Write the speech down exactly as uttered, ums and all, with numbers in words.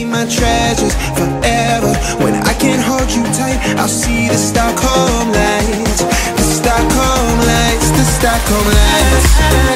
my treasures forever. When I can't hold you tight, I'll see the Stockholm lights. The Stockholm lights, the Stockholm lights.